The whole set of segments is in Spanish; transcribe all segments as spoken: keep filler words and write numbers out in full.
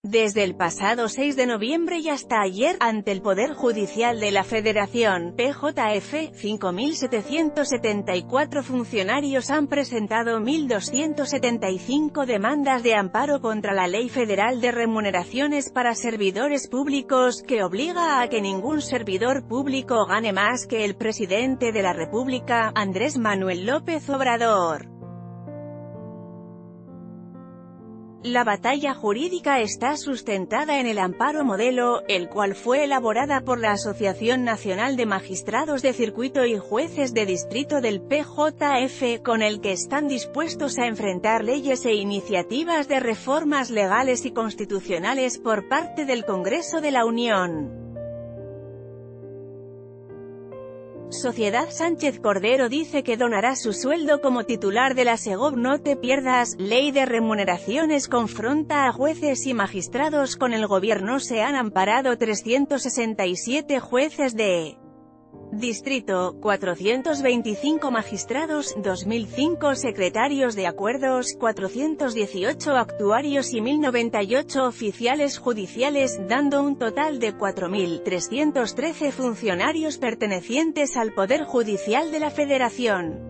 Desde el pasado seis de noviembre y hasta ayer, ante el Poder Judicial de la Federación, P J F, cinco mil setecientos setenta y cuatro funcionarios han presentado mil doscientas setenta y cinco demandas de amparo contra la Ley Federal de Remuneraciones para Servidores Públicos, que obliga a que ningún servidor público gane más que el presidente de la República, Andrés Manuel López Obrador. La batalla jurídica está sustentada en el amparo modelo, el cual fue elaborada por la Asociación Nacional de Magistrados de Circuito y Jueces de Distrito del P J F, con el que están dispuestos a enfrentar leyes e iniciativas de reformas legales y constitucionales por parte del Congreso de la Unión. Sociedad Sánchez Cordero dice que donará su sueldo como titular de la Segov. No te pierdas. Ley de remuneraciones confronta a jueces y magistrados con el gobierno. Se han amparado trescientos sesenta y siete jueces de distrito, cuatrocientos veinticinco magistrados, dos mil cinco secretarios de acuerdos, cuatrocientos dieciocho actuarios y mil noventa y ocho oficiales judiciales, dando un total de cuatro mil trescientos trece funcionarios pertenecientes al Poder Judicial de la Federación.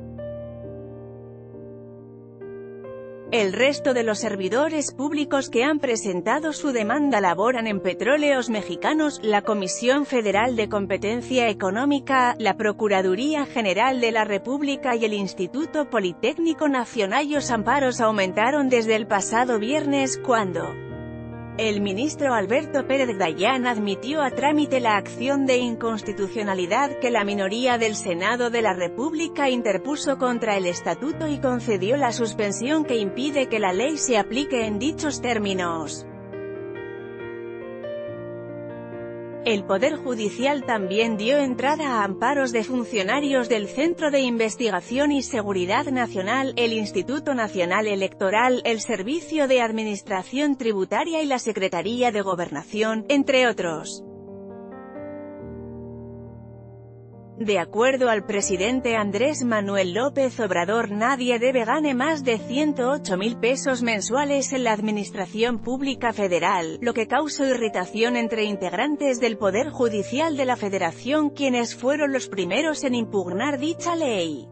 El resto de los servidores públicos que han presentado su demanda laboran en Petróleos Mexicanos, la Comisión Federal de Competencia Económica, la Procuraduría General de la República y el Instituto Politécnico Nacional. Los amparos aumentaron desde el pasado viernes, cuando el ministro Alberto Pérez Dayán admitió a trámite la acción de inconstitucionalidad que la minoría del Senado de la República interpuso contra el estatuto y concedió la suspensión que impide que la ley se aplique en dichos términos. El Poder Judicial también dio entrada a amparos de funcionarios del Centro de Investigación y Seguridad Nacional, el Instituto Nacional Electoral, el Servicio de Administración Tributaria y la Secretaría de Gobernación, entre otros. De acuerdo al presidente Andrés Manuel López Obrador, nadie debe gane más de ciento ocho mil pesos mensuales en la administración pública federal, lo que causó irritación entre integrantes del Poder Judicial de la Federación, quienes fueron los primeros en impugnar dicha ley.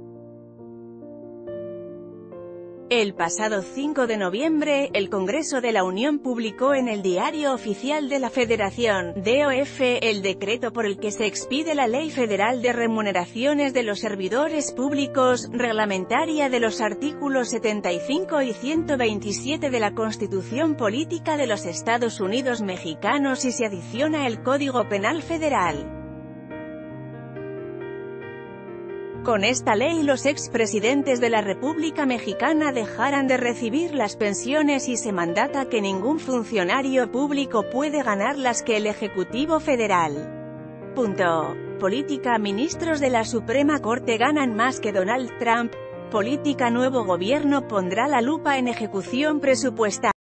El pasado cinco de noviembre, el Congreso de la Unión publicó en el Diario Oficial de la Federación, D O F, el decreto por el que se expide la Ley Federal de Remuneraciones de los Servidores Públicos, reglamentaria de los artículos setenta y cinco y ciento veintisiete de la Constitución Política de los Estados Unidos Mexicanos, y se adiciona el Código Penal Federal. Con esta ley los expresidentes de la República Mexicana dejarán de recibir las pensiones y se mandata que ningún funcionario público puede ganar las que el Ejecutivo Federal. Punto. Política. Ministros de la Suprema Corte ganan más que Donald Trump. Política. Nuevo gobierno pondrá la lupa en ejecución presupuestaria.